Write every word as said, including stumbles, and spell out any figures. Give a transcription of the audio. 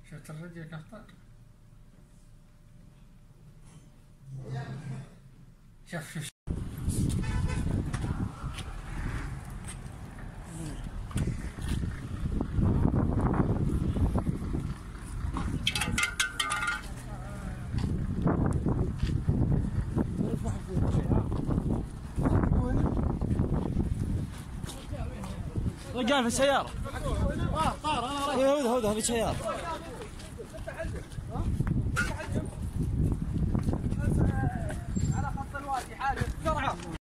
شفت الرجل قطع. شوف شوف رجال في السيارة. طار طار. ايه هذا هذا في السيارة.